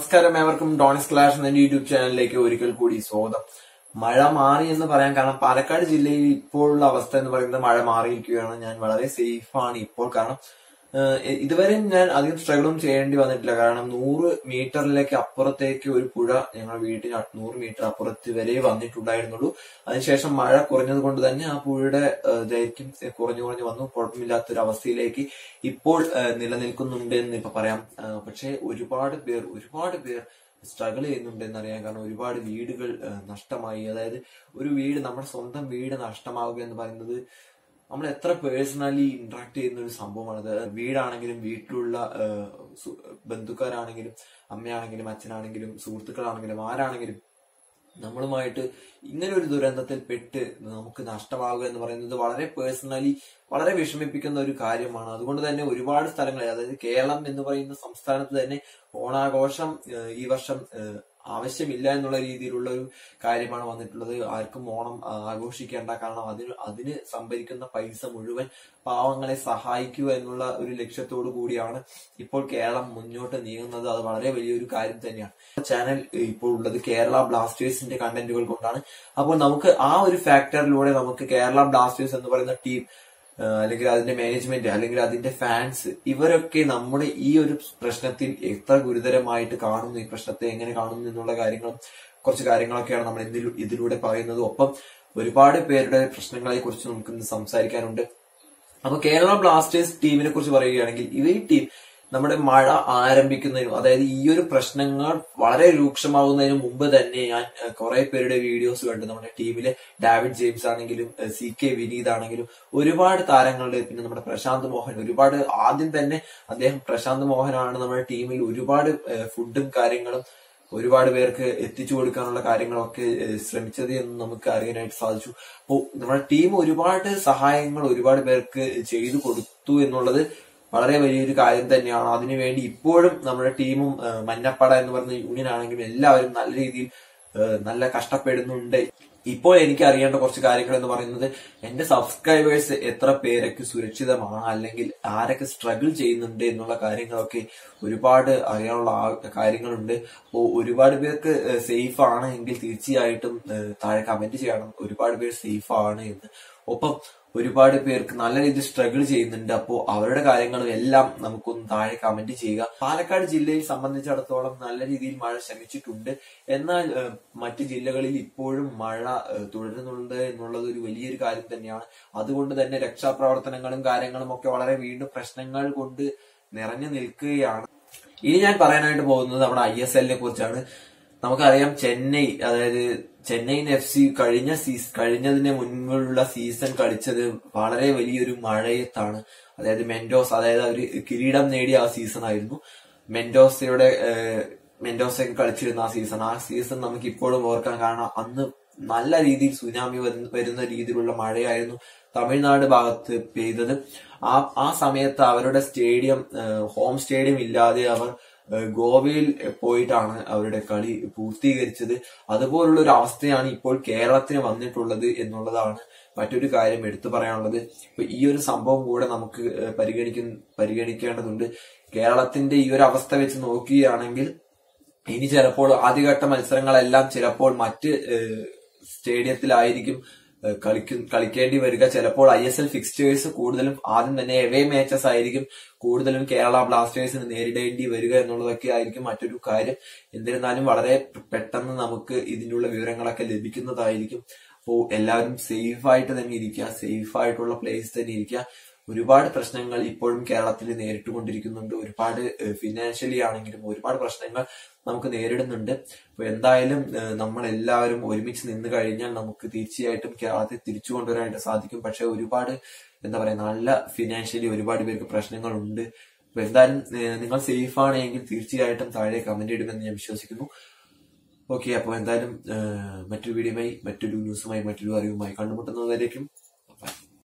നമസ്കാരം, ഏവർക്കും ഡോണിസ് ക്ലാഷ് എന്ന യൂട്യൂബ് ചാനലിലേക്ക് ഒരിക്കൽ കൂടി സ്വാഗതം. മഴ മാറി എന്ന് പറയാൻ കാരണം പാലക്കാട് ജില്ലയിൽ ഇപ്പോഴുള്ള അവസ്ഥ എന്ന് പറയുന്നത് മഴ മാറിയിരിക്കുകയാണ്. ഞാൻ വളരെ സേഫാണ് ഇപ്പോൾ. കാരണം ഇതുവരെയും ഞാൻ അധികം സ്ട്രഗിളും ചെയ്യേണ്ടി വന്നിട്ടില്ല. കാരണം 100 മീറ്ററിലേക്ക് അപ്പുറത്തേക്ക് ഒരു പുഴ ഞങ്ങളുടെ വീട്ടിന് 100 മീറ്റർ അപ്പുറത്ത് വരെ വന്നിട്ടുണ്ടായിരുന്നുള്ളൂ. അതിനുശേഷം മഴ കുറഞ്ഞത് കൊണ്ട് തന്നെ ആ പുഴയുടെ ദൈർഘ്യം കുറഞ്ഞു വന്നു. കുഴപ്പമില്ലാത്തൊരു അവസ്ഥയിലേക്ക് ഇപ്പോൾ നിലനിൽക്കുന്നുണ്ട് എന്ന് ഇപ്പൊ പറയാം. പക്ഷെ ഒരുപാട് പേർ സ്ട്രഗിൾ ചെയ്യുന്നുണ്ട് എന്നറിയാം. കാരണം ഒരുപാട് വീടുകൾ നഷ്ടമായി. അതായത് ഒരു വീട്, നമ്മുടെ സ്വന്തം വീട് നഷ്ടമാവുക എന്ന് പറയുന്നത് നമ്മൾ എത്ര പേഴ്സണലി ഇന്ററാക്ട് ചെയ്യുന്ന ഒരു സംഭവമാണത്. വീടാണെങ്കിലും വീട്ടിലുള്ള ബന്ധുക്കാരാണെങ്കിലും അമ്മയാണെങ്കിലും അച്ഛനാണെങ്കിലും സുഹൃത്തുക്കളാണെങ്കിലും ആരാണെങ്കിലും നമ്മളുമായിട്ട് ഇങ്ങനെ ഒരു ദുരന്തത്തിൽ പെട്ട് നമുക്ക് നഷ്ടമാവുക എന്ന് പറയുന്നത് വളരെ പേഴ്സണലി വളരെ വിഷമിപ്പിക്കുന്ന ഒരു കാര്യമാണ്. അതുകൊണ്ട് തന്നെ ഒരുപാട് സ്ഥലങ്ങളിൽ, അതായത് കേരളം എന്ന് പറയുന്ന സംസ്ഥാനത്ത് തന്നെ ഓണാഘോഷം ഈ വർഷം ആവശ്യമില്ല എന്നുള്ള രീതിയിലുള്ള ഒരു കാര്യമാണ് വന്നിട്ടുള്ളത്. ആർക്കും ഓണം ആഘോഷിക്കേണ്ട, കാരണം അതിന് സംഭരിക്കുന്ന പൈസ മുഴുവൻ പാവങ്ങളെ സഹായിക്കുക എന്നുള്ള ഒരു ലക്ഷ്യത്തോടു കൂടിയാണ് ഇപ്പോൾ കേരളം മുന്നോട്ട് നീങ്ങുന്നത്. അത് വളരെ വലിയൊരു കാര്യം തന്നെയാണ്. ചാനൽ ഇപ്പോൾ ഉള്ളത് കേരള ബ്ലാസ്റ്റേഴ്സിന്റെ കണ്ടന്റുകൾ കൊണ്ടാണ്. അപ്പോൾ നമുക്ക് ആ ഒരു ഫാക്ടറിലൂടെ നമുക്ക് കേരള ബ്ലാസ്റ്റേഴ്സ് എന്ന് പറയുന്ന ടീം, അല്ലെങ്കിൽ അതിന്റെ മാനേജ്മെന്റ്, അല്ലെങ്കിൽ അതിന്റെ ഫാൻസ്, ഇവരൊക്കെ നമ്മുടെ ഈ ഒരു പ്രശ്നത്തിൽ എത്ര ഗുരുതരമായിട്ട് കാണുന്നു, ഈ പ്രശ്നത്തെ എങ്ങനെ കാണുന്നു എന്നുള്ള കുറച്ച് കാര്യങ്ങളൊക്കെയാണ് നമ്മൾ ഇതിലൂടെ പറയുന്നത്. ഒപ്പം ഒരുപാട് പേരുടെ പ്രശ്നങ്ങളെ കുറിച്ച് നമുക്ക് ഇന്ന് സംസാരിക്കാനുണ്ട്. അപ്പൊ കേരള ബ്ലാസ്റ്റേഴ്സ് ടീമിനെ കുറിച്ച് പറയുകയാണെങ്കിൽ, ഈ ടീം നമ്മുടെ മഴ ആരംഭിക്കുന്നതിനും, അതായത് ഈ ഒരു പ്രശ്നങ്ങൾ വളരെ രൂക്ഷമാവുന്നതിന് മുമ്പ് തന്നെ ഞാൻ കുറെ പേരുടെ വീഡിയോസ് കണ്ടു. നമ്മുടെ ടീമിലെ ഡേവിഡ് ജെയിംസ് ആണെങ്കിലും CK വിനീത് ആണെങ്കിലും ഒരുപാട് താരങ്ങളുടെ, പിന്നെ നമ്മുടെ പ്രശാന്ത് മോഹൻ, ഒരുപാട് ആദ്യം തന്നെ പ്രശാന്ത് മോഹനാണ് നമ്മുടെ ടീമിൽ ഒരുപാട് ഫുഡും കാര്യങ്ങളും ഒരുപാട് പേർക്ക് എത്തിച്ചു കൊടുക്കാനുള്ള കാര്യങ്ങളൊക്കെ ശ്രമിച്ചത് എന്ന് നമുക്ക് അറിയാനായിട്ട് സാധിച്ചു. അപ്പോൾ നമ്മുടെ ടീം ഒരുപാട് സഹായങ്ങൾ ഒരുപാട് പേർക്ക് ചെയ്തു കൊടുത്തു എന്നുള്ളത് വളരെ വലിയൊരു കാര്യം തന്നെയാണ്. അതിനുവേണ്ടി ഇപ്പോഴും നമ്മുടെ ടീമും മഞ്ഞപ്പട എന്ന് പറയുന്ന യൂണിയൻ ആണെങ്കിലും എല്ലാവരും നല്ല രീതിയിൽ നല്ല കഷ്ടപ്പെടുന്നുണ്ട്. ഇപ്പോൾ എനിക്ക് അറിയേണ്ട കുറച്ച് കാര്യങ്ങൾ എന്ന് പറയുന്നത്, എന്റെ സബ്സ്ക്രൈബേഴ്സ് എത്ര പേരൊക്കെ സുരക്ഷിതമാണ്, അല്ലെങ്കിൽ ആരൊക്കെ സ്ട്രഗിൾ ചെയ്യുന്നുണ്ട് എന്നുള്ള കാര്യങ്ങളൊക്കെ ഒരുപാട് അറിയാനുള്ള കാര്യങ്ങളുണ്ട്. അപ്പോൾ ഒരുപാട് പേർക്ക് സേഫ് ആണ് എങ്കിൽ തീർച്ചയായിട്ടും താഴെ കമന്റ് ചെയ്യണം ഒരുപാട് പേർ സേഫ് ആണ് എന്ന്. ഒപ്പം ഒരുപാട് പേർക്ക് നല്ല രീതിയിൽ സ്ട്രഗിൾ ചെയ്യുന്നുണ്ട്. അപ്പോൾ അവരുടെ കാര്യങ്ങളും എല്ലാം നമുക്കൊന്ന് താഴെ കമന്റ് ചെയ്യുക. പാലക്കാട് ജില്ലയെ സംബന്ധിച്ചിടത്തോളം നല്ല രീതിയിൽ മഴ ശമിച്ചിട്ടുണ്ട്. എന്നാൽ മറ്റു ജില്ലകളിൽ ഇപ്പോഴും മഴ തുടരുന്നുണ്ട് എന്നുള്ളത് ഒരു വലിയൊരു കാര്യം തന്നെയാണ്. അതുകൊണ്ട് തന്നെ രക്ഷാപ്രവർത്തനങ്ങളും കാര്യങ്ങളും ഒക്കെ വളരെ വീണ്ടും പ്രശ്നങ്ങൾ കൊണ്ട് നിറഞ്ഞു നിൽക്കുകയാണ്. ഇനി ഞാൻ പറയാനായിട്ട് പോകുന്നത് നമ്മുടെ ISL നെ കുറിച്ചാണ്. നമുക്കറിയാം, ചെന്നൈയിൻ FC കഴിഞ്ഞതിന് മുൻപുള്ള സീസൺ കളിച്ചത് വളരെ വലിയൊരു മഴയത്താണ്. അതായത് അവർ കിരീടം നേടിയ ആ സീസൺ ആയിരുന്നു. മെൻഡോസയൊക്കെ കളിച്ചിരുന്ന ആ സീസൺ നമുക്ക് ഇപ്പോഴും ഓർക്കാൻ. കാരണം അന്ന് നല്ല രീതിയിൽ സുനാമി വരുന്ന രീതിയിലുള്ള മഴയായിരുന്നു തമിഴ്നാട് ഭാഗത്ത് പെയ്തത്. ആ സമയത്ത് അവരുടെ ഹോം സ്റ്റേഡിയം ഇല്ലാതെ അവർ ഗോവയിൽ പോയിട്ടാണ് അവരുടെ കളി പൂർത്തീകരിച്ചത്. അതുപോലുള്ള ഒരു അവസ്ഥയാണ് ഇപ്പോൾ കേരളത്തിന് വന്നിട്ടുള്ളത് എന്നുള്ളതാണ് മറ്റൊരു കാര്യം എടുത്തു പറയാനുള്ളത്. ഇപ്പൊ ഈ ഒരു സംഭവം കൂടെ നമുക്ക് പരിഗണിക്കേണ്ടതുണ്ട്. കേരളത്തിന്റെ ഈ ഒരു അവസ്ഥ വെച്ച് നോക്കുകയാണെങ്കിൽ ഇനി ചിലപ്പോൾ ആദ്യഘട്ട മത്സരങ്ങളെല്ലാം ചിലപ്പോൾ മറ്റ് സ്റ്റേഡിയത്തിലായിരിക്കും കളിക്കേണ്ടി വരിക. ചിലപ്പോൾ ISL ഫിക്സ്റ്റേഴ്സ് കൂടുതലും ആദ്യം തന്നെ എവേ മാച്ചസ് ആയിരിക്കും കൂടുതലും കേരള ബ്ലാസ്റ്റേഴ്സിന് നേരിടേണ്ടി വരിക എന്നുള്ളതൊക്കെ ആയിരിക്കും മറ്റൊരു കാര്യം. എന്നിരുന്നാലും വളരെ പെട്ടെന്ന് നമുക്ക് ഇതിനുള്ള വിവരങ്ങളൊക്കെ ലഭിക്കുന്നതായിരിക്കും. അപ്പോൾ എല്ലാവരും സേഫായിട്ട് തന്നെ ഇരിക്കുക, സേഫായിട്ടുള്ള പ്ലേസ് തന്നെ ഇരിക്കുക. ഒരുപാട് പ്രശ്നങ്ങൾ ഇപ്പോഴും കേരളത്തിൽ നേരിട്ടുകൊണ്ടിരിക്കുന്നുണ്ട്. ഒരുപാട് ഫിനാൻഷ്യലി ആണെങ്കിലും ഒരുപാട് പ്രശ്നങ്ങൾ നമുക്ക് നേരിടുന്നുണ്ട്. അപ്പൊ എന്തായാലും നമ്മൾ എല്ലാവരും ഒരുമിച്ച് നിന്ന് കഴിഞ്ഞാൽ നമുക്ക് തീർച്ചയായിട്ടും കേരളത്തെ തിരിച്ചു കൊണ്ടുവരാനായിട്ട് സാധിക്കും. പക്ഷെ ഒരുപാട് നല്ല ഫിനാൻഷ്യലി ഒരുപാട് പേർക്ക് പ്രശ്നങ്ങളുണ്ട്. അപ്പൊ എന്തായാലും നിങ്ങൾ സേഫ് ആണെങ്കിൽ തീർച്ചയായിട്ടും താഴെ കമന്റ് ഇടുമെന്ന് ഞാൻ വിശ്വസിക്കുന്നു. ഓക്കെ, അപ്പോൾ എന്തായാലും മറ്റൊരു വീഡിയോയുമായി, മറ്റൊരു ന്യൂസുമായി, മറ്റൊരു അറിവുമായി കണ്ടുമുട്ടുന്നതായിരിക്കും.